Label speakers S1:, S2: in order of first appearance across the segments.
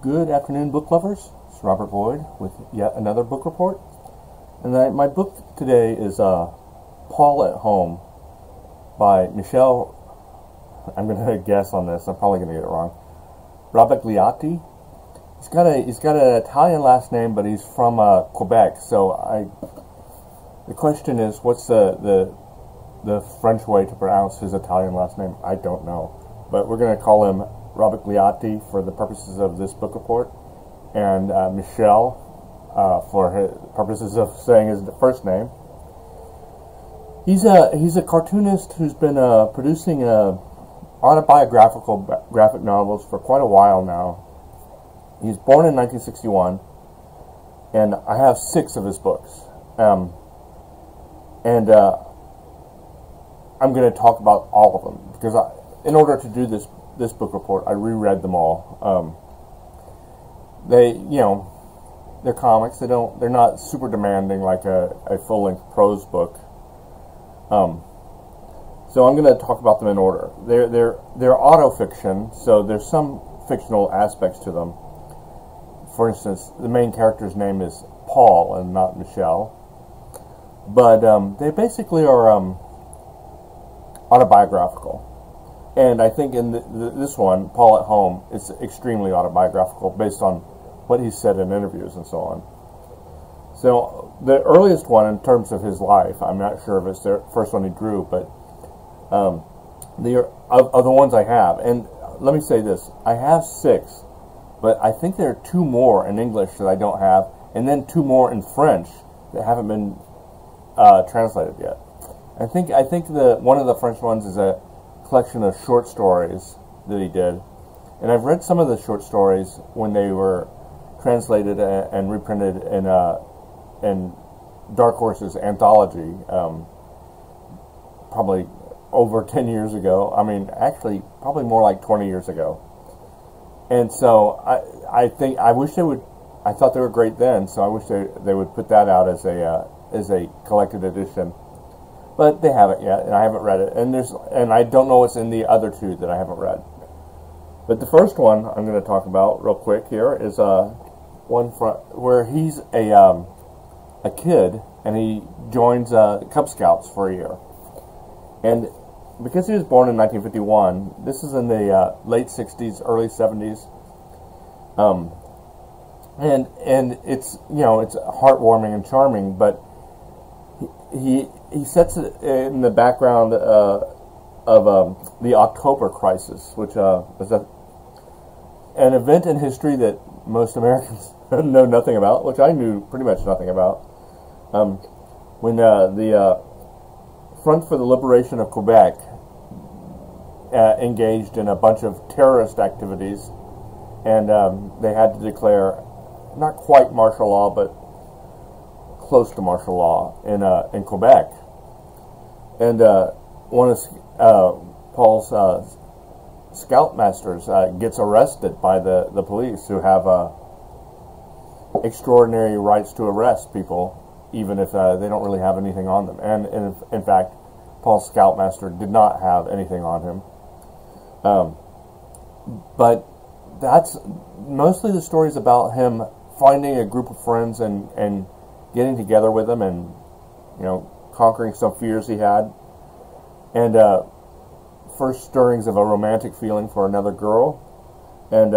S1: Good afternoon, book lovers. It's Robert Boyd with yet another book report. And my book today is Paul at Home by Michel, I'm going to guess on this, I'm probably going to get it wrong, Robigliati. He's got an Italian last name, but he's from Quebec, so the question is, what's the French way to pronounce his Italian last name? I don't know. But we're going to call him Robigliati for the purposes of this book report, and Michel for his purposes of saying his first name. He's a cartoonist who's been producing autobiographical graphic novels for quite a while now. He's born in 1961, and I have 6 of his books. I'm going to talk about all of them because in order to do this book report, I reread them all. They're comics. They're not super demanding like a full-length prose book. So I'm going to talk about them in order. They're auto-fiction, so there's some fictional aspects to them. For instance, the main character's name is Paul and not Michel. But they basically are autobiographical. And I think in this one, Paul at Home, it's extremely autobiographical based on what he said in interviews and so on. So the earliest one in terms of his life, I'm not sure if it's the first one he drew, but of the ones I have. And let me say this, I have 6, but I think there are 2 more in English that I don't have, and then 2 more in French that haven't been translated yet. I think one of the French ones is a collection of short stories that he did, and I've read some of the short stories when they were translated and reprinted in Dark Horse's anthology, probably over 10 years ago. I mean, actually, probably more like 20 years ago. And so I thought they were great then, so I wish they would put that out as a collected edition. But they haven't yet, and I haven't read it. And I don't know what's in the other 2 that I haven't read. But the first one I'm going to talk about real quick here is one where he's a kid, and he joins Cub Scouts for a year. And because he was born in 1951, this is in the late 60s, early 70s. And it's it's heartwarming and charming, but he sets it in the background of the October Crisis, which was an event in history that most Americans know nothing about, which I knew pretty much nothing about. When the Front for the Liberation of Quebec engaged in a bunch of terrorist activities, and they had to declare not quite martial law, but close to martial law in Quebec. And one of Paul's scoutmasters gets arrested by the police, who have extraordinary rights to arrest people, even if they don't really have anything on them. And in fact, Paul's scoutmaster did not have anything on him. But that's mostly the stories about him finding a group of friends and getting together with them, and conquering some fears he had, and first stirrings of a romantic feeling for another girl, and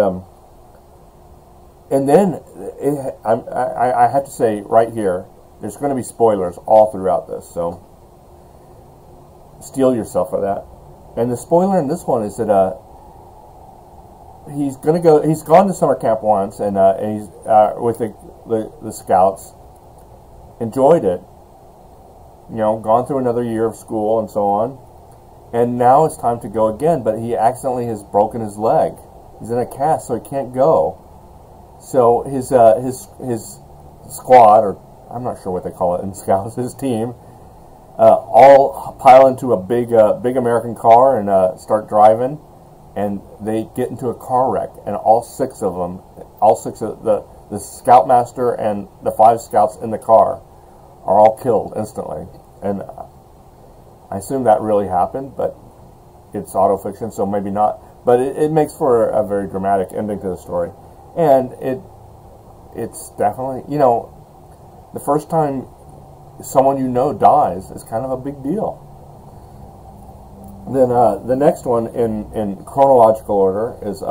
S1: then I have to say right here, there's going to be spoilers all throughout this, so steel yourself for that. And the spoiler in this one is that he's gone to summer camp once, and he's with the scouts, enjoyed it, gone through another year of school and so on, and now it's time to go again, but he accidentally has broken his leg. He's in a cast, so he can't go. So his squad, or I'm not sure what they call it in Scouts, his team, all pile into a big American car and start driving, and they get into a car wreck, and all 6 of the scoutmaster and the 5 scouts in the car are all killed instantly. And I assume that really happened, but it's autofiction, so maybe not. But it makes for a very dramatic ending to the story. And it's definitely, you know, the first time someone you know dies is kind of a big deal. Then the next one in chronological order is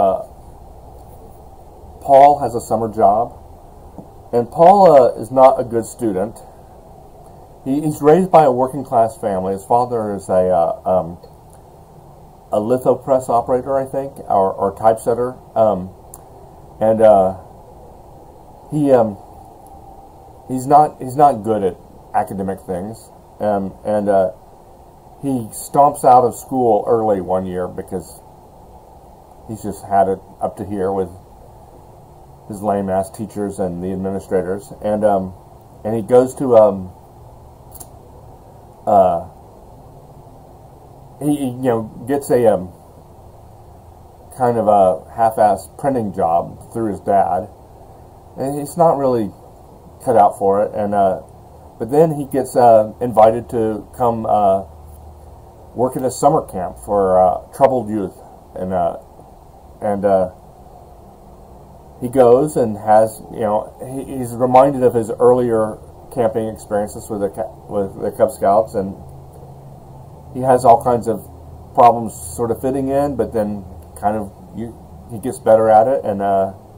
S1: Paul has a summer job. And Paul is not a good student. He's raised by a working class family. His father is a lithopress operator, I think, or typesetter. He's not good at academic things. He stomps out of school early one year because he's just had it up to here with his lame-ass teachers and the administrators, and he goes to he gets a kind of a half-ass printing job through his dad, and he's not really cut out for it, and but then he gets invited to come work at a summer camp for troubled youth, and he goes and has, he's reminded of his earlier camping experiences with the Cub Scouts, and he has all kinds of problems sort of fitting in, but then kind of he gets better at it, and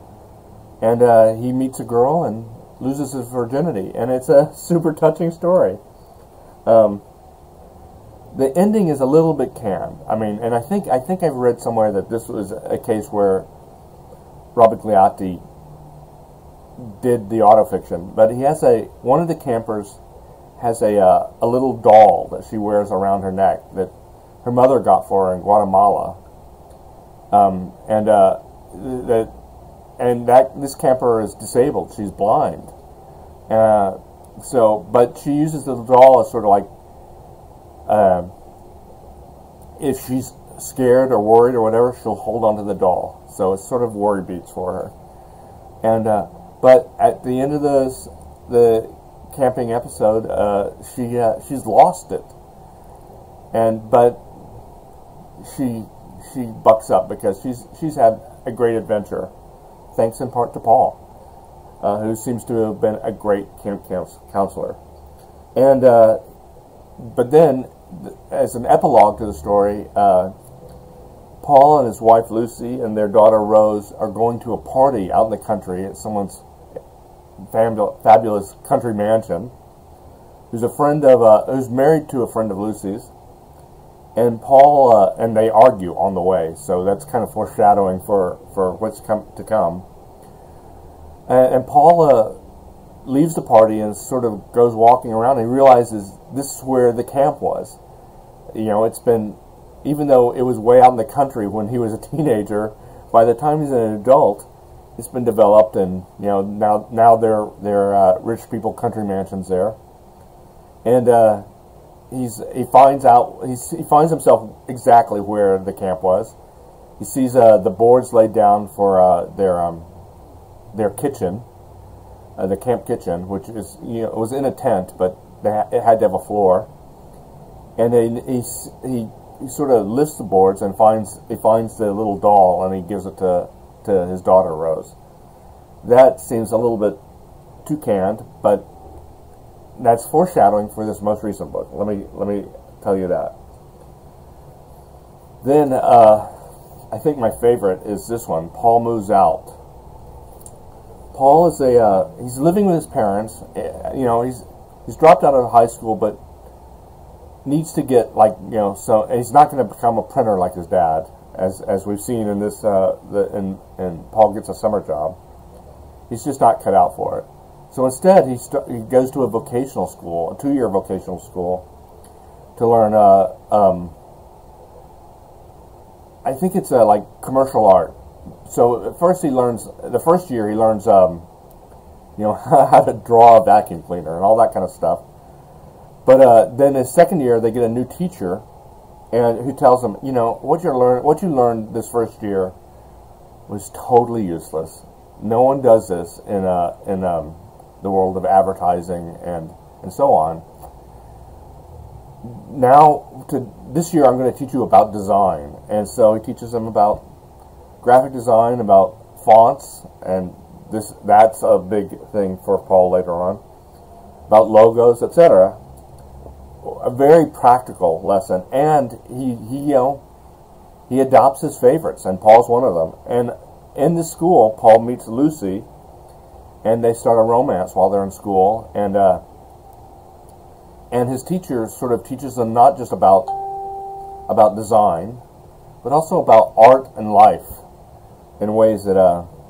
S1: he meets a girl and loses his virginity, and it's a super touching story. The ending is a little bit canned. I mean, and I think I've read somewhere that this was a case where Robert Gliatti did the autofiction, but he has one of the campers has a little doll that she wears around her neck that her mother got for her in Guatemala, this camper is disabled. She's blind, but she uses the doll as sort of like if she's scared or worried or whatever, she'll hold on to the doll. So it's sort of worry beats for her. And but at the end of the camping episode, she's lost it. But she bucks up because she's had a great adventure, thanks in part to Paul, who seems to have been a great camp counselor. And but then, as an epilogue to the story, Paul and his wife Lucy and their daughter Rose are going to a party out in the country at someone's fabulous country mansion, who's married to a friend of Lucy's, and Paul and they argue on the way, so that's kind of foreshadowing for what's to come. And Paul leaves the party and sort of goes walking around, and he realizes this is where the camp was. It's been, even though it was way out in the country when he was a teenager, by the time he's an adult, it's been developed, and now they're rich people country mansions there, and he finds himself exactly where the camp was. He sees the boards laid down for their kitchen, the camp kitchen, which is it was in a tent, but it had to have a floor, and then he sort of lifts the boards and finds the little doll, and he gives it to his daughter Rose. That seems a little bit too canned, but that's foreshadowing for this most recent book. Let me tell you that. Then I think my favorite is this one. Paul Moves Out. Paul is he's living with his parents. He's dropped out of high school, but needs to get so he's not going to become a printer like his dad, as we've seen in this and Paul Gets a Summer Job. He's just not cut out for it. So instead, he goes to a vocational school, a 2-year vocational school, to learn. I think it's like commercial art. So at first the first year he learns how to draw a vacuum cleaner and all that kind of stuff. But then his second year, they get a new teacher, and who tells him, what you learned this first year was totally useless. No one does this in the world of advertising and so on. Now, this year, I'm going to teach you about design, and so he teaches them about graphic design, about fonts, and that's a big thing for Paul later on, about logos, etc. A very practical lesson, and he adopts his favorites, and Paul's one of them. And in the school, Paul meets Lucy, and they start a romance while they're in school, and his teacher sort of teaches them not just about design, but also about art and life in ways that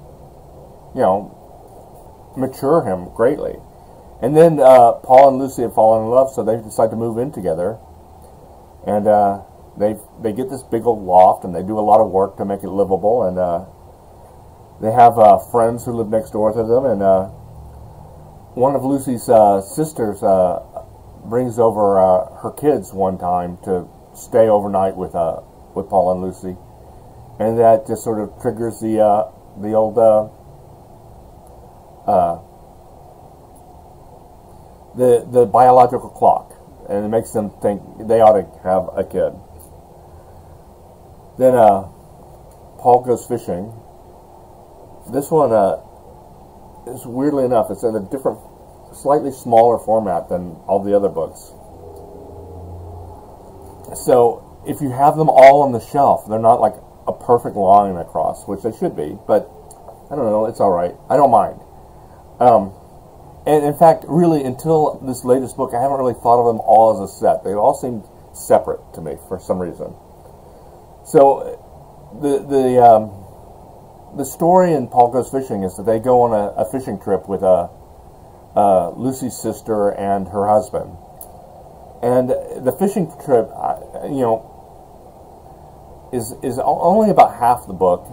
S1: mature him greatly. And then Paul and Lucy have fallen in love, so they decide to move in together, and they get this big old loft, and they do a lot of work to make it livable, and they have friends who live next door to them, and one of Lucy's sisters brings over her kids one time to stay overnight with Paul and Lucy, and that just sort of triggers the old the biological clock, and it makes them think they ought to have a kid. Then Paul goes fishing. This one is, weirdly enough, it's in a different, slightly smaller format than all the other books. So if you have them all on the shelf, they're not like a perfect line across, which they should be, but I don't know, it's alright. I don't mind. And in fact, really, until this latest book, I haven't really thought of them all as a set. They all seemed separate to me for some reason. So the story in Paul Goes Fishing is that they go on a fishing trip with Lucy's sister and her husband. And the fishing trip, is only about half the book,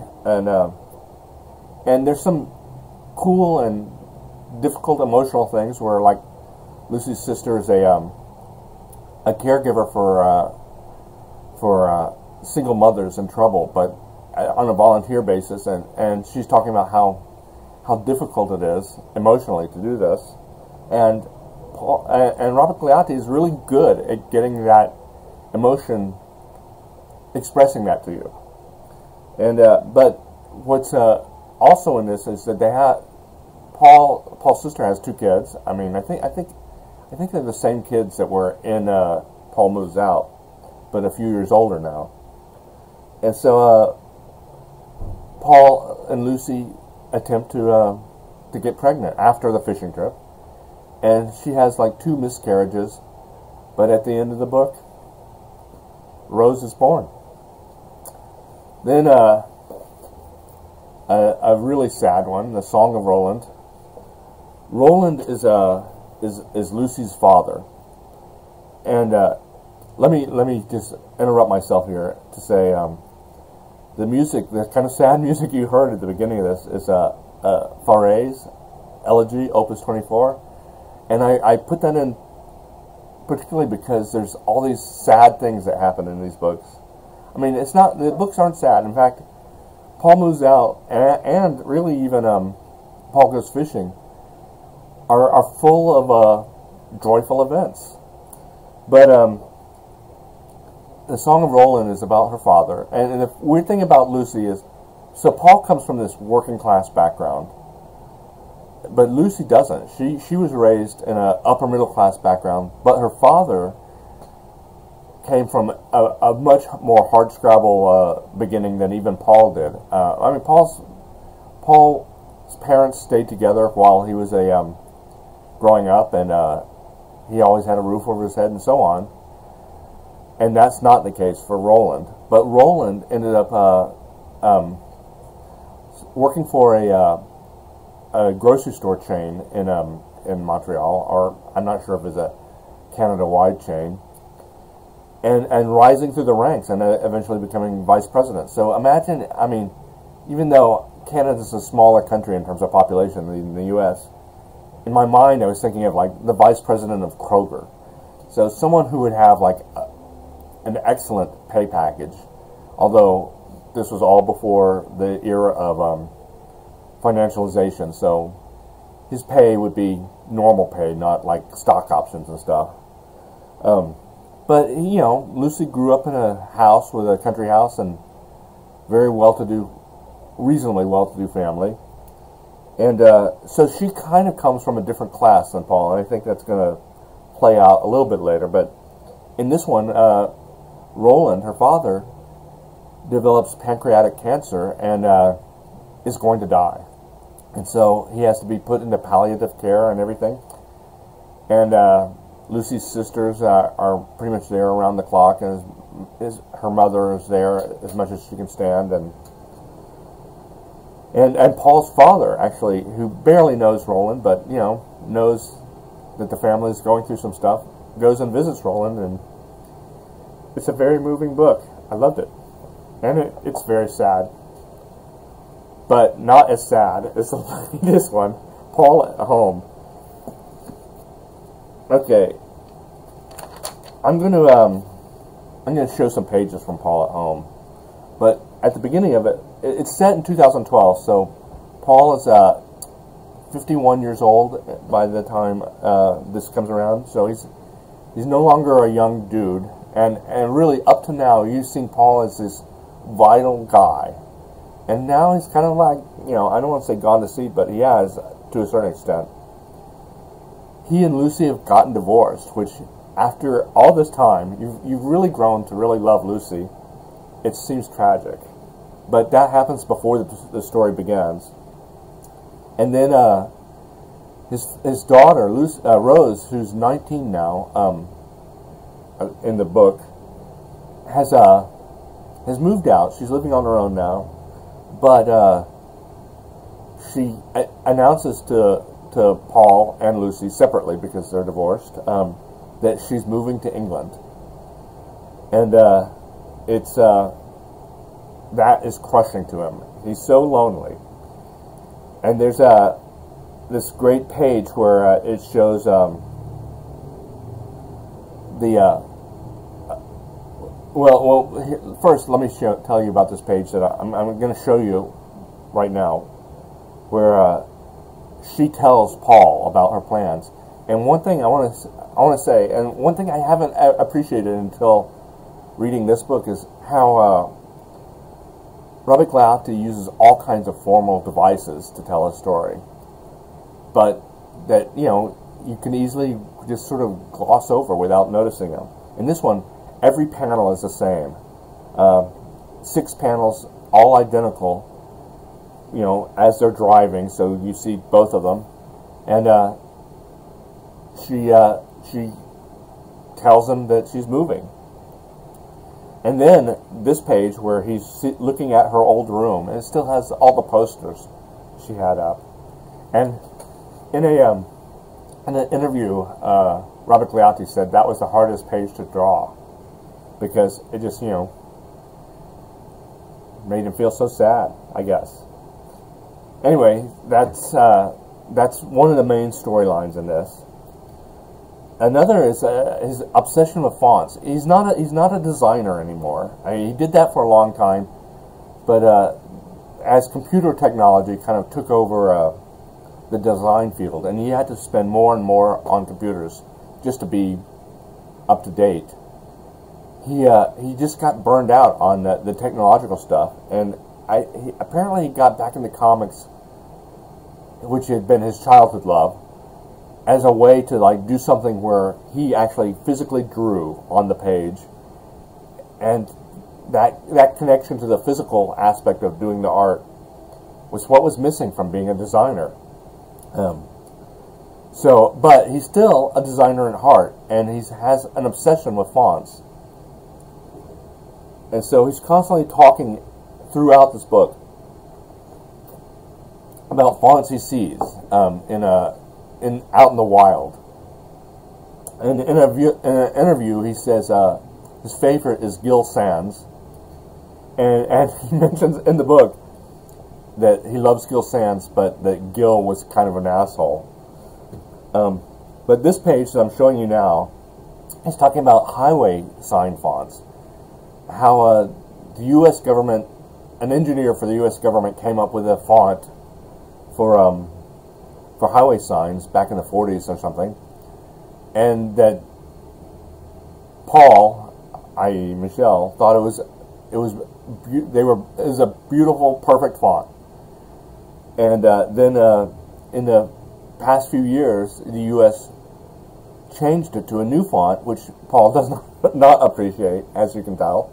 S1: and there's some cool and difficult emotional things where, like, Lucy's sister is a caregiver for single mothers in trouble, but on a volunteer basis, and she's talking about how difficult it is emotionally to do this, and Robert Gliatti is really good at getting that emotion, expressing that to you. And but what's also in this is that they have Paul's sister has 2 kids. I mean, I think they're the same kids that were in Paul Moves Out, but a few years older now. And so Paul and Lucy attempt to get pregnant after the fishing trip, and she has like 2 miscarriages, but at the end of the book, Rose is born. Then a really sad one, The Song of Roland. Roland is Lucy's father, and let me just interrupt myself here to say the music, the kind of sad music you heard at the beginning of this, is Fauré's Elegy, Opus 24, and I put that in particularly because there's all these sad things that happen in these books. I mean, the books aren't sad. In fact, Paul Moves Out and really even Paul Goes Fishing are full of joyful events. But the Song of Roland is about her father, and the weird thing about Lucy is, so Paul comes from this working class background, but Lucy doesn't. She was raised in an upper middle class background, but her father came from a much more hardscrabble beginning than even Paul did. I mean, Paul's parents stayed together while he was growing up, and he always had a roof over his head and so on. And that's not the case for Roland. But Roland ended up working for a grocery store chain in Montreal, or I'm not sure if it's a Canada-wide chain, and rising through the ranks and eventually becoming vice president. So imagine, I mean, even though Canada is a smaller country in terms of population than the U.S., in my mind I was thinking of like the vice president of Kroger. So someone who would have like an excellent pay package, although this was all before the era of financialization, so his pay would be normal pay, not like stock options and stuff. But Lucy grew up in a house with a country house and very well-to-do reasonably well-to-do family. And so she kind of comes from a different class than Paul, and I think that's going to play out a little bit later. But in this one, Roland, her father, develops pancreatic cancer and is going to die. And so he has to be put into palliative care and everything. And Lucy's sisters are pretty much there around the clock, and her mother is there as much as she can stand. And Paul's father, actually, who barely knows Roland, but, you know, knows that the family is going through some stuff, goes and visits Roland, and it's a very moving book. I loved it. And it's very sad. But not as sad as this one, Paul at Home. Okay. I'm gonna show some pages from Paul at Home. But at the beginning of it, it's set in 2012, so Paul is 51 years old by the time this comes around. So he's no longer a young dude, and really up to now you've seen Paul as this vital guy, and now he's kind of like, you know, I don't want to say gone to seed, but he has to a certain extent. He and Lucy have gotten divorced, which after all this time you've really grown to really love Lucy. It seems tragic, but that happens before the story begins. And then his daughter Rose, who's 19 now, in the book, has moved out. She's living on her own now, but she announces to Paul and Lucy separately, because they're divorced, that she's moving to England, and it's that is crushing to him. He's so lonely. And there's this great page where it shows first let me tell you about this page that I'm going to show you right now, where she tells Paul about her plans. And one thing I want to say, and one thing I haven't appreciated until reading this book, is how Robert Glauty uses all kinds of formal devices to tell a story, but that, you know, you can easily just sort of gloss over without noticing them. In this one, every panel is the same. 6 panels, all identical, you know, as they're driving, so you see both of them. And she tells him that she's moving. And then this page where he's looking at her old room, and it still has all the posters she had up. And in an interview, Robert Glauty said that was the hardest page to draw, because it just, you know, made him feel so sad, I guess. Anyway, that's one of the main storylines in this. Another is his obsession with fonts. He's not a designer anymore. I mean, he did that for a long time, but as computer technology kind of took over the design field, and he had to spend more and more on computers just to be up to date, he just got burned out on the technological stuff, and apparently he got back into comics, which had been his childhood love, as a way to like do something where he actually physically drew on the page, and that connection to the physical aspect of doing the art was what was missing from being a designer. But he's still a designer at heart, and he has an obsession with fonts, and so he's constantly talking throughout this book about fonts he sees out in the wild. And in an interview, he says his favorite is Gill Sans, and he mentions in the book that he loves Gill Sans, but that Gill was kind of an asshole. But this page that I'm showing you now is talking about highway sign fonts. How the U.S. government, an engineer for the U.S. government, came up with a font for highway signs back in the 40s or something, and that Paul, i.e. Michel, thought it was it was a beautiful, perfect font. And then in the past few years, the U.S. changed it to a new font, which Paul does not appreciate, as you can tell.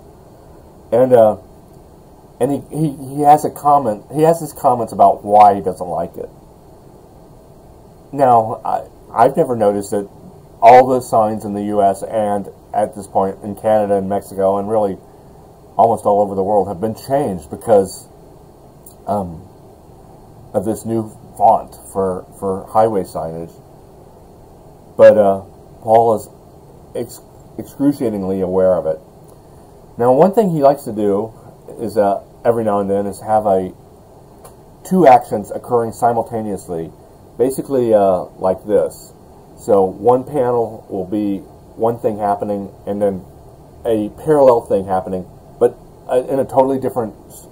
S1: And he has a comment. He has his comments about why he doesn't like it. Now, I've never noticed that all the signs in the U.S. and at this point in Canada and Mexico and really almost all over the world have been changed because of this new font for highway signage. But Paul is excruciatingly aware of it. Now, one thing he likes to do is every now and then is have two actions occurring simultaneously, basically like this. So one panel will be one thing happening and then a parallel thing happening, but in a totally different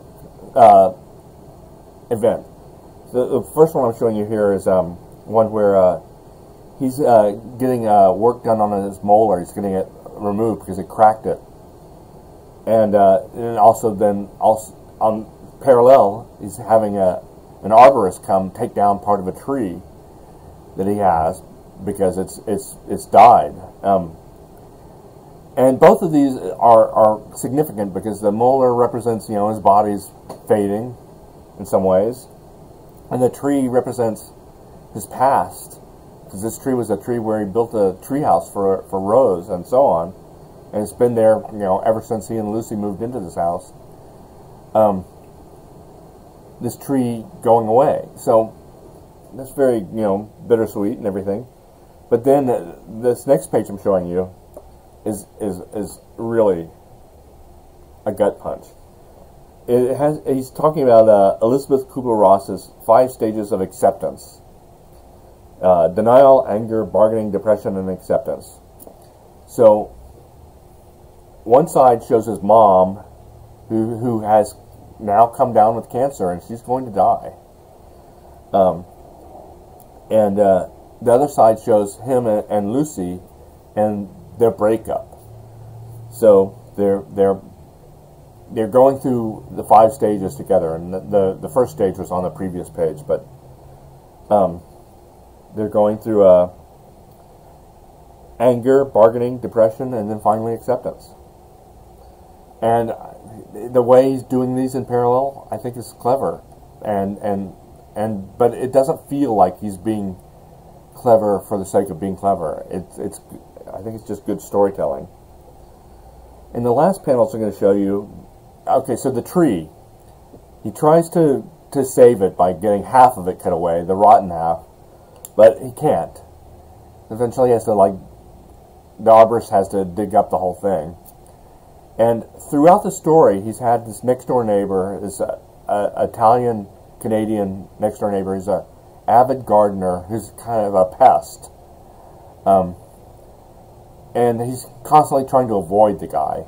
S1: event. So the first one I'm showing you here is one where he's getting work done on his molar. He's getting it removed because he cracked it. And also on parallel, he's having an arborist come take down part of a tree that he has because it's died. And both of these are significant because the molar represents, his body's fading in some ways, and the tree represents his past, because this tree was a tree where he built a tree house for Rose and so on, and it's been there, ever since he and Lucy moved into this house. This tree going away, so that's very bittersweet and everything. But then this next page I'm showing you is really a gut punch. He's talking about Elizabeth Kubler-Ross's 5 stages of acceptance: denial, anger, bargaining, depression, and acceptance. So one side shows his mom, who has now come down with cancer, and she's going to die. And the other side shows him and Lucy and their breakup. So they're going through the 5 stages together, and the first stage was on the previous page, but they're going through anger, bargaining, depression, and then finally acceptance. And the way he's doing these in parallel, I think, is clever, but it doesn't feel like he's being clever for the sake of being clever. I think it's just good storytelling. In the last panels I'm going to show you, okay, so the tree, he tries to save it by getting half of it cut away, the rotten half, but he can't. Eventually he has to, the arborist has to dig up the whole thing. And throughout the story, he's had this next-door neighbor, this Italian-Canadian next-door neighbor. He's an avid gardener who's kind of a pest. And he's constantly trying to avoid the guy.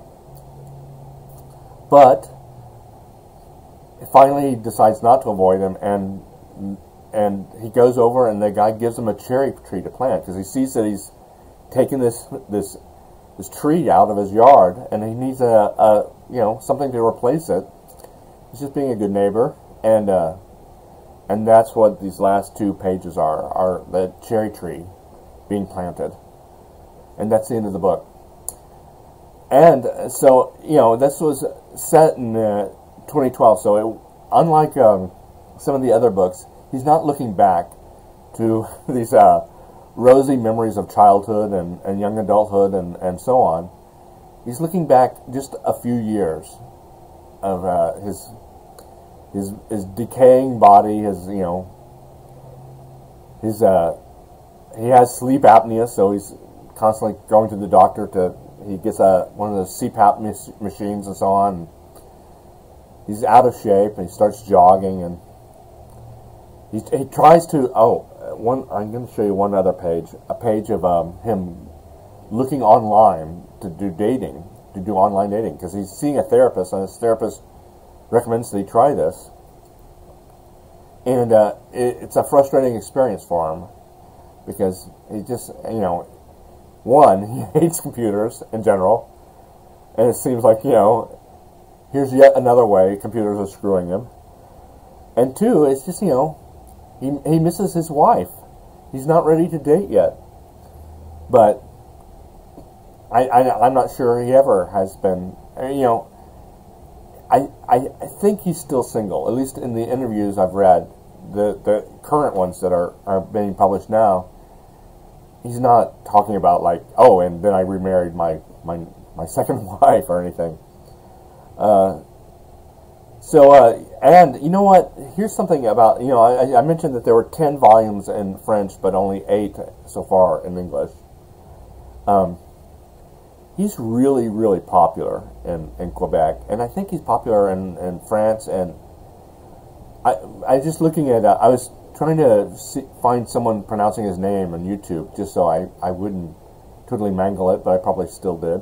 S1: But finally he decides not to avoid him, and he goes over, and the guy gives him a cherry tree to plant, because he sees that he's taken this tree out of his yard, and he needs something to replace it. He's just being a good neighbor, and that's what these last 2 pages are the cherry tree being planted. And that's the end of the book. And so, this was set in 2012, so unlike some of the other books, he's not looking back to these rosy memories of childhood and young adulthood and so on. He's looking back just a few years of his decaying body. He has sleep apnea, so he's constantly going to the doctor he gets one of those CPAP machines and so on. He's out of shape, and he starts jogging, and he tries to. I'm going to show you one other page, a page of him looking online to do online dating, because he's seeing a therapist, and his therapist recommends that he try this. And it's a frustrating experience for him, because he just, one, he hates computers in general, and it seems like, here's yet another way computers are screwing him. And two, it's just, he misses his wife. He's not ready to date yet. But I'm not sure he ever has been. I think he's still single, at least in the interviews I've read, the current ones that are being published now. He's not talking about like, oh, and then I remarried my second wife or anything. And you know what? Here's something about, I mentioned that there were 10 volumes in French, but only 8 so far in English. He's really, really popular in Quebec, and I think he's popular in France. And I just looking at, I was trying to find someone pronouncing his name on YouTube, just so I wouldn't totally mangle it, but I probably still did.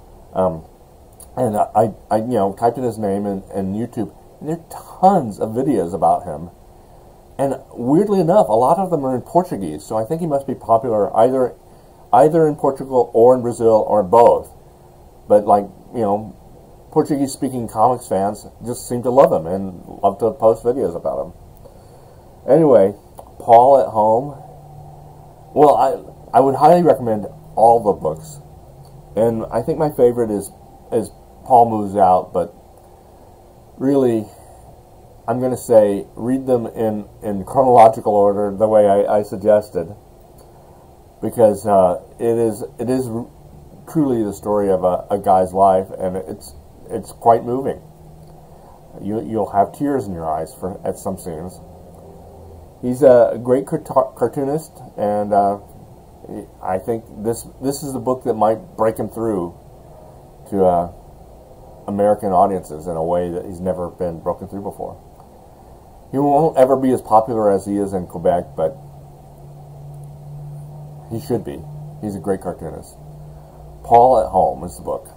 S1: And I typed in his name in YouTube, and there are tons of videos about him. And weirdly enough, a lot of them are in Portuguese, so I think he must be popular either in Portugal or in Brazil or both. But Portuguese-speaking comics fans just seem to love him and love to post videos about him. Anyway, Paul at Home. Well, I would highly recommend all the books, and I think my favorite is Paul Moves Out. But really, I'm going to say read them in chronological order, the way I suggested, because it is truly the story of a guy's life, and it's quite moving. You'll have tears in your eyes at some scenes. He's a great cartoonist, and I think this is the book that might break him through to American audiences in a way that he's never been broken through before. He won't ever be as popular as he is in Quebec, but he should be. He's a great cartoonist. Paul at Home is the book.